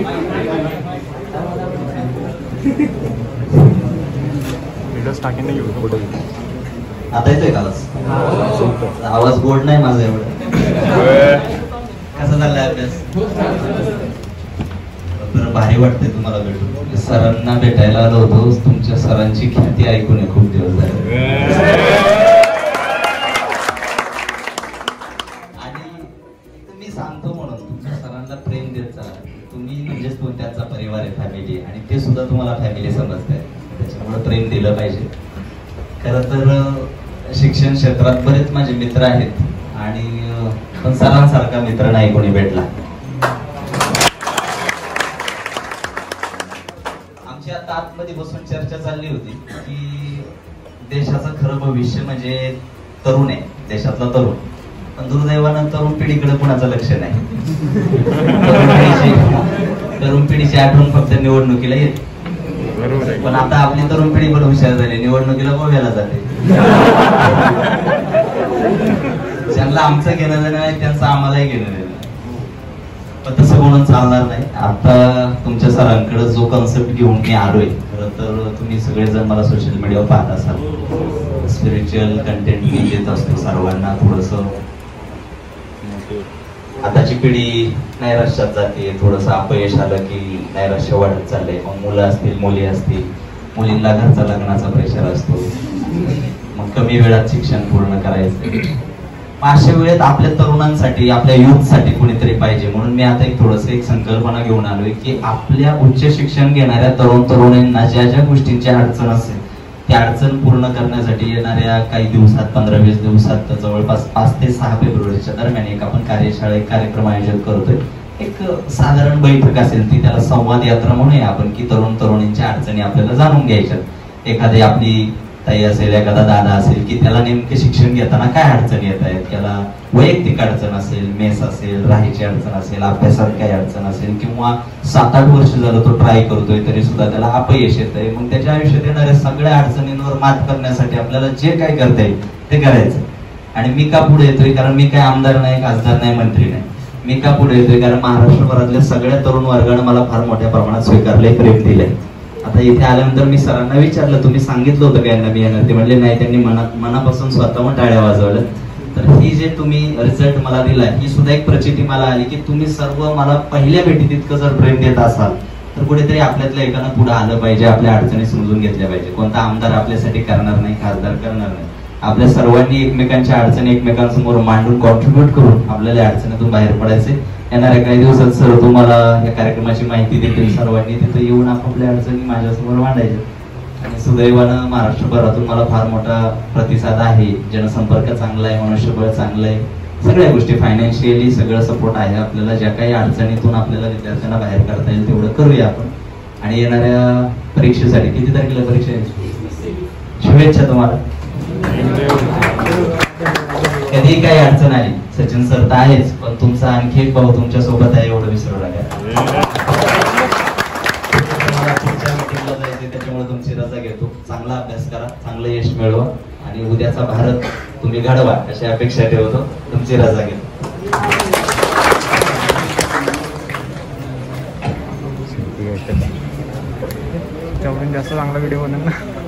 Videos टाकेन ना YouTube. आता येतोय का आवाज? आवाज गोड नाही माझा एवढं. कसा चाललाय अभ्यास? तर भारी वाटतंय तुम्हाला भेटून. सरांना भेटायला आलो होतो, तुमच्या सरांची ख्याती ऐकून खूप दिवस झाले. आणि मी सांगतो म्हणून तुमच्या सरांना प्रेम देत चला. तुम्ही म्हणजेच तो त्यांचा परिवार आहे, फॅमिली, आणि ते सुद्धा तुम्हाला फॅमिली समजताय. त्याच्यामुळे प्रेम दिलं पाहिजे. खरं तर शिक्षण क्षेत्रात बरेच माझे मित्र आहेत, आणि पण सरांसारखा मित्र नाही कोणी भेटला. आमची आता आतमध्ये बसून चर्चा चालली होती की देशाचं खरं भविष्य म्हणजे तरुण आहे, देशातला तरुण. पण दुर्दैवानं तरुण पिढीकडे कुणाचं लक्ष नाही. तरुण पिढीची आठवण फक्त निवडणुकीला येते. पण आता आपली तरुण पिढी पण हुशार झाली, निवडणुकीला गोव्याला जाते. त्यांना आमचं घेणं देणं नाही, त्यांचं आम्हालाही घेणं देणं. पण तसं म्हणून चालणार नाही. आता तुमच्या सरांकडे जो कॉन्सेप्ट घेऊन मी आलोय, खरं तर तुम्ही सगळेजण मला सोशल मीडियावर पाहत असाल. स्पिरिच्युअल कंटेंट मी देत असतो सर्वांना. थोडस आताची पिढी नैराश्यात जाते, थोडस अपयश आलं की नैराश्य वाढत चाललंय. मग मुलं असतील, मुली असतील, मुलींना घरचा लग्नाचा प्रेशर असतो, मग कमी वेळात शिक्षण पूर्ण करायचं. अशा वेळेत आपल्या तरुणांसाठी, आपल्या युथसाठी कोणीतरी पाहिजे. म्हणून मी आता एक संकल्पना घेऊन आलोय की आपल्या उच्च शिक्षण घेणाऱ्या तरुणांना ज्या ज्या गोष्टींची अडचण असेल त्या अडचण पूर्ण करण्यासाठी येणाऱ्या काही दिवसात, 15-20 दिवसात, जवळपास 5 ते 6 फेब्रुवारीच्या दरम्यान एक आपण कार्यशाळा, एक कार्यक्रम आयोजित करतोय. एक साधारण बैठक असेल, ती त्याला संवाद यात्रा म्हणूया आपण, की तरुणींच्या अडचणी आपल्याला जाणून घ्यायच्या. एखादी आपली ताई असेल, एखादा दादा असेल, की त्याला नेमके शिक्षण घेताना काय अडचणी येत आहेत, त्याला वैयक्तिक अडचण असेल, मेस असेल, राहायची अडचण असेल, अभ्यासात काही अडचण असेल, किंवा 7-8 वर्ष झालं तो ट्राय करतोय तरी सुद्धा त्याला अपयश येत आहे. मग त्याच्या आयुष्यात येणाऱ्या सगळ्या अडचणींवर मात करण्यासाठी आपल्याला जे काय करता येईल ते करायचं. आणि मी का पुढे येतोय? कारण मी काय आमदार नाही, खासदार नाही, मंत्री नाही. मी का पुढे येतोय? कारण महाराष्ट्रभरातल्या सगळ्या तरुण वर्गाने मला फार मोठ्या प्रमाणात स्वीकारले, प्रेम दिलंय. आता इथे आल्यानंतर मी सरांना विचारलं, तुम्ही सांगितलं होतं का यांना मी येणार? ते म्हणले नाही, त्यांनी मनापासून स्वतःहून टाळ्या वाजवल्या. तर ही जे तुम्ही रिझल्ट मला दिलाय, ही सुद्धा एक प्रचिती मला आली की तुम्ही सर्व मला पहिल्या भेटीत इतकं जर प्रेम देत असाल तर कुठेतरी आपल्यातल्या एकानं पुढे आलं पाहिजे, आपल्या अडचणी समजून घेतल्या पाहिजे. कोणता आमदार आपल्यासाठी करणार नाही, खासदार करणार नाही. आपल्या सर्वांनी एकमेकांच्या अडचणी एकमेकांसमोर मांडून कॉन्ट्रीब्युट करून आपल्याला अडचणीतून बाहेर पडायचे. येणाऱ्या काही दिवसात सर तुम्हाला या कार्यक्रमाची माहिती देतील. सर्वांनी तिथे येऊन आपापल्या अडचणी माझ्यासमोर मांडायच्या. आणि सुदैवानं महाराष्ट्रभरातून मला फार मोठा प्रतिसाद आहे. जनसंपर्क चांगला आहे, मनुष्यबळ चांगलं आहे, सगळ्या गोष्टी फायनान्शियली सगळं सपोर्ट आहे आपल्याला. ज्या काही अडचणीतून आपल्याला विद्यार्थ्यांना बाहेर काढता येईल तेवढं करूया आपण. आणि येणाऱ्या परीक्षेसाठी किती तारखेला परीक्षा आहे? शुभेच्छा तुम्हाला. कधी काही अडचण आली, सचिन सर तर आहेच, पण तुमचा आणखी एक भाऊ तुमच्या सोबत आहे, एवढं विसरू नका. त्याच्यामुळे तुमची रजा घेतो. चांगला अभ्यास करा, चांगलं यश मिळवा, आणि उद्याचा भारत तुम्ही घडवा अशी अपेक्षा ठेवतो. तुमची रजा घेतो. जास्त चांगला व्हिडिओ बनवला.